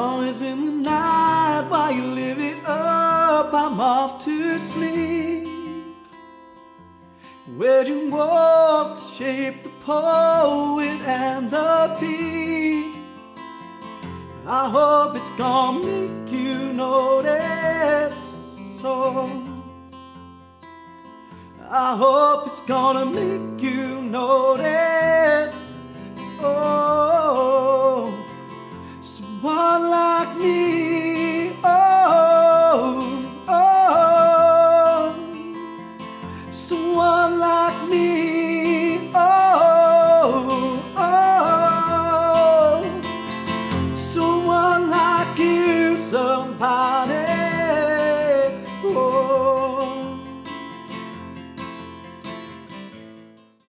Noise in the night while you live it up, I'm off to sleep. Wedging walls to shape the poet and the beat. I hope it's gonna make you notice. So I hope it's gonna make you notice.